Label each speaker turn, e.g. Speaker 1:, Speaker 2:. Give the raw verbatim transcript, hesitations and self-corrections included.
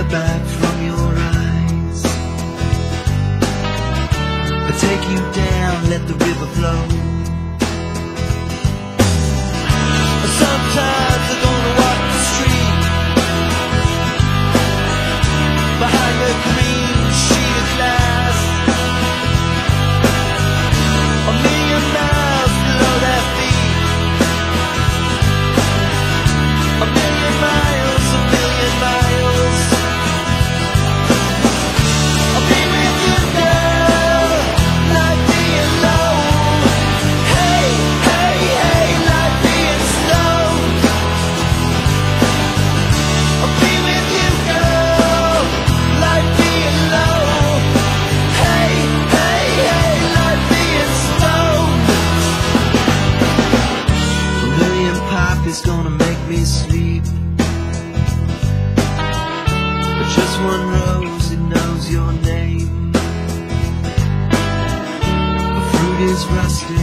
Speaker 1: back from your eyes. I take you down, let the river flow. Sometimes I'm gonna walk the street behind the green sheet of glass, a million miles below their feet, a million miles, a million miles. I'll be with you, girl, like being low. Hey, hey, hey, like being slow. I'll be with you, girl, like being low. Hey, hey, hey, like being slow. A million pop is gonna make me sleep, but just one rose, it knows your name. The fruit is rusted,